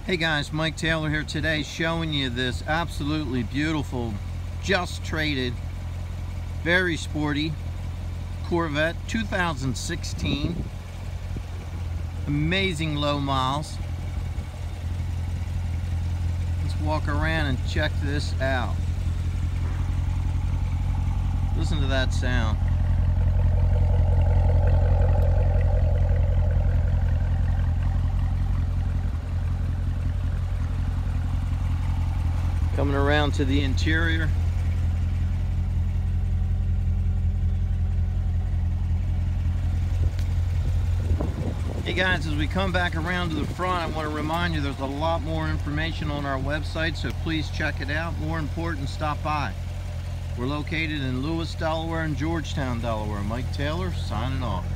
Hey guys, Mike Taylor here today showing you this absolutely beautiful, just traded, very sporty Corvette 2016. Amazing low miles. Let's walk around and check this out. Listen to that sound. Coming around to the interior. Hey guys, as we come back around to the front, I want to remind you there's a lot more information on our website, so please check it out. More important, stop by. We're located in Lewis, Delaware and Georgetown, Delaware. Mike Taylor signing off.